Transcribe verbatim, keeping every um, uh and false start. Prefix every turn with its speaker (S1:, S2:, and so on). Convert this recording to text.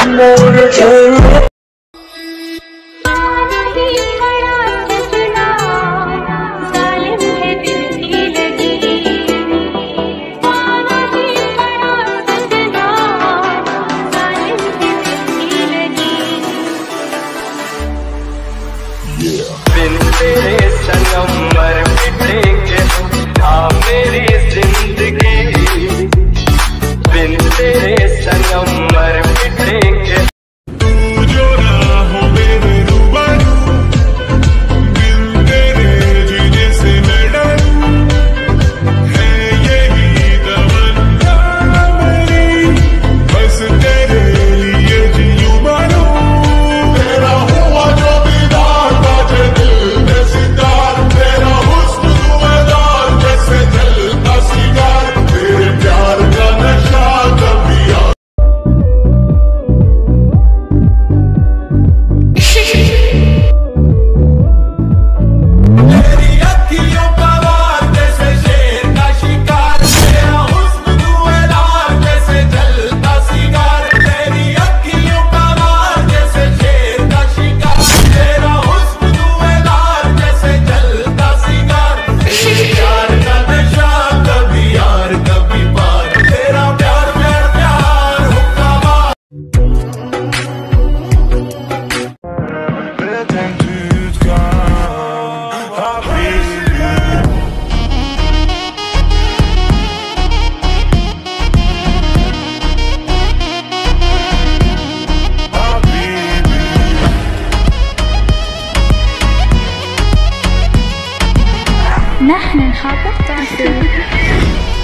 S1: बिन तेरे सनम मर मिटेंगे हाँ मेरी जिंदगी, बिन तेरे सनम मर मिटेंगे।
S2: तू जो ना हो मेरे रूबरू, बिन तेरे जीने से मैं डरूं, है यही तमन्ना मेरी, बस तेरे लिए जीऊं मरूं। तेरा हुआ जो दीदार बाजे दिल में सितार, तेरा हुस्न धुआंधार जैसे जलता सिगार, तेरे प्यार का नशा कभी
S3: نحن نخاطب تعسل